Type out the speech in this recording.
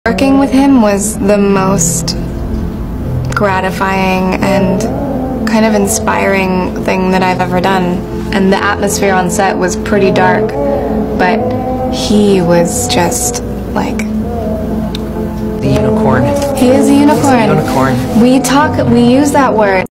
Working with him was the most gratifying and kind of inspiring thing that I've ever done. And the atmosphere on set was pretty dark, but he was just like... the unicorn. He is a unicorn. He's a unicorn. We use that word.